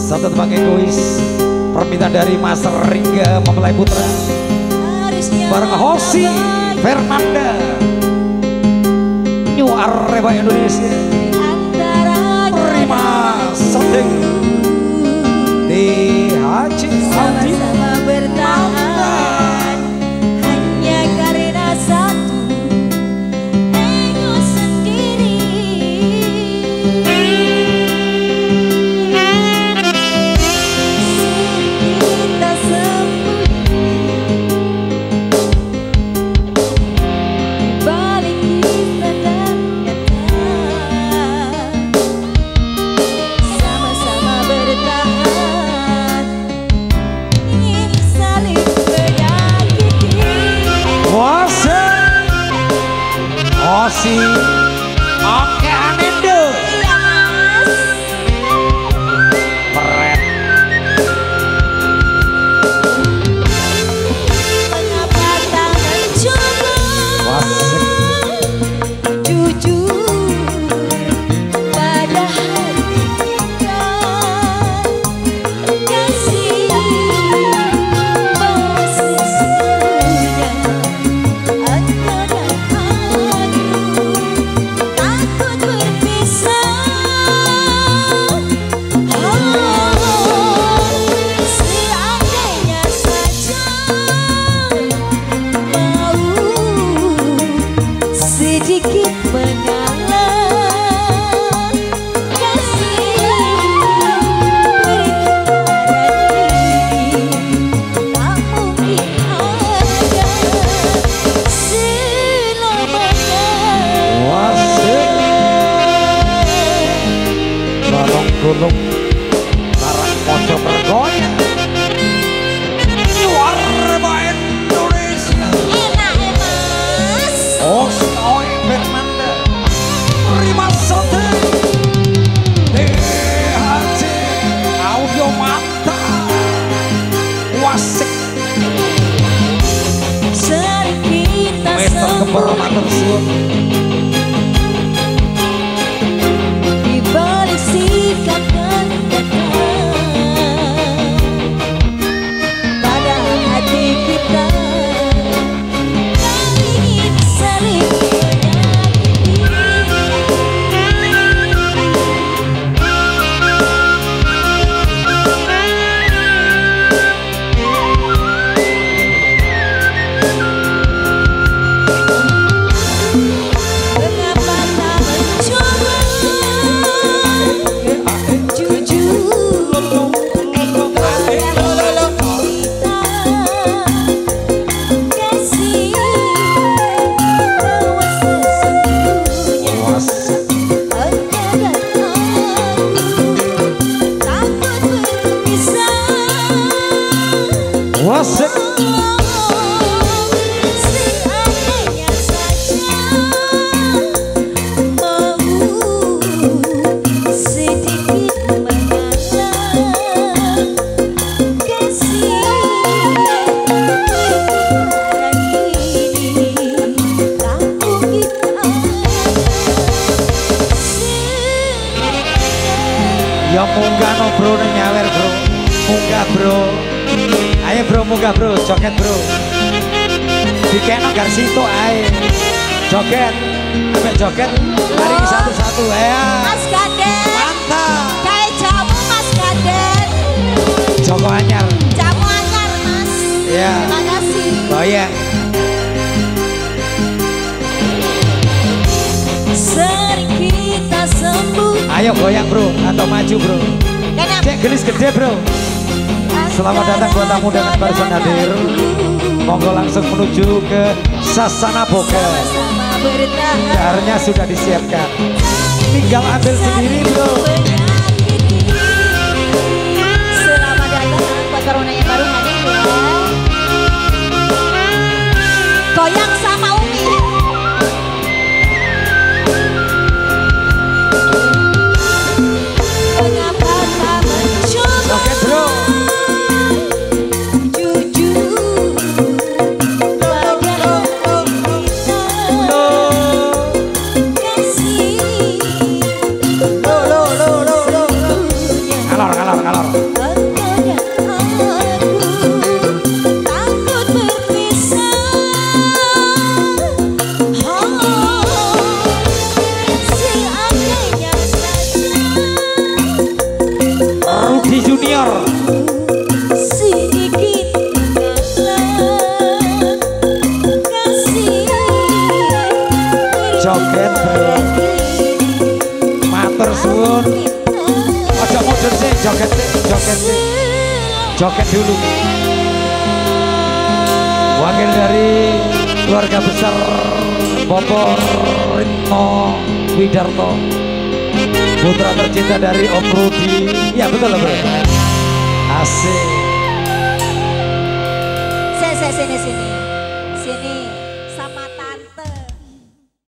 Satu tebang egois permintaan dari Mas Ringga Mempelai Putra bareng Hosi Fernanda New Areba Indonesia Prima Sedeng di Haji sama-sama bertahan hanya karena satu ego sendiri. Kita sembunyi balik kisah dan kata, sama-sama bertahan ingin saling menyakiti. Hosi oke Anendo Iya mas, keren. mengapa tak mencoba Wasik. jujur pada hati kita, kasih bahwa sesungguhnya aku dan aku takut berpisah. Seandainya saja mau sedikit mengalah, kasih pertengkaran ini tak mungkin ada selamanya. Wasik. Balong gunung Karang Mojo bergoyang New Areba Indonesia Enak mas, Hosi Fernanda Prima Sedeng DHC Audio Mata Wasik sering kita Meter sembunyi Matur Suwun di balik sikap dan kata, pada hati kita tak ingin saling menyakiti. Mengapa tak mencoba jujur pada kita, kasih bahwa sesungguhnya Wasik hanya dan aku takut berpisah. Wasik Seandainya saja mau sedikit mengalah, kasih pertengkaran ini tak mungkin ada Ya munggah no bro nyawer bro munggah bro ayo bro munggah bro joget bro dikena gar situ ayo joget sampai joget mari satu-satu ya Mas Gaden, mantap kayak jamu Mas Gaden, Joko Anyar jamu anyar Mas. ya Terima kasih. goyang Sering kita sembunyi. ayo goyang bro atau maju bro Kenapa? cek gelis gede bro selamat datang buat tamu dengan barusan hadir monggo langsung menuju ke Sasana Boga Sama-sama bertahan. Jarnya sudah disiapkan tinggal ambil sendiri bro Menyakiti. Selamat datang buat corona yang baru hadir ya. Goyang sama Umi. Mengapa tak mencoba oke bro jujur pada hati kita, kasih Matur suwun. Aja mundur sih, joget sih, joget sih. Joget dulu. Wakil dari keluarga besar Bobo Ritmo Widarto, putra tercinta dari Om Rudi. Ya betul Bro. Asik. Saya sini.